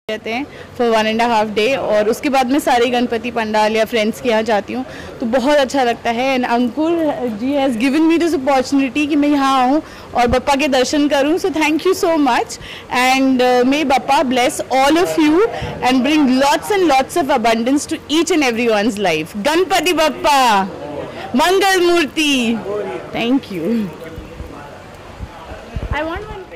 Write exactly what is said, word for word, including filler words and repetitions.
रहते हैं for one and half day, और उसके बाद मैं सारे गणपति पंडाल या फ्रेंड्स के यहाँ जाती हूँ तो बहुत अच्छा लगता है। And Ankur ji has given me this opportunity कि मैं यहाँ आऊँ और बप्पा के दर्शन करूँ। So thank you so much and may Bappa bless all of you and bring lots and lots of abundance to each and every one's life. Ganpati Bappa Mangal Murti. Thank you. I want